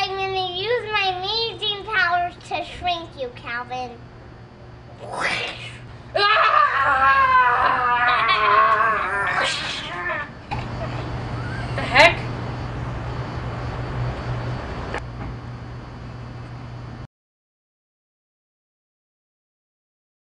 I'm gonna use my amazing powers to shrink you, Calvin. Ah!